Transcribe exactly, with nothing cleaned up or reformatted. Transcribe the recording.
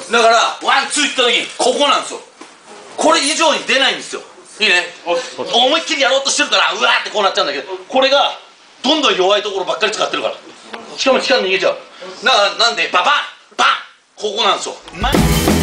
だからワンツーいった時にここなんですよ。これ以上に出ないんですよ。いいね。思いっきりやろうとしてるからうわーってこうなっちゃうんだけど、これがどんどん弱いところばっかり使ってるから、しかも力逃げちゃう。だからなんでババンバンここなんですよ。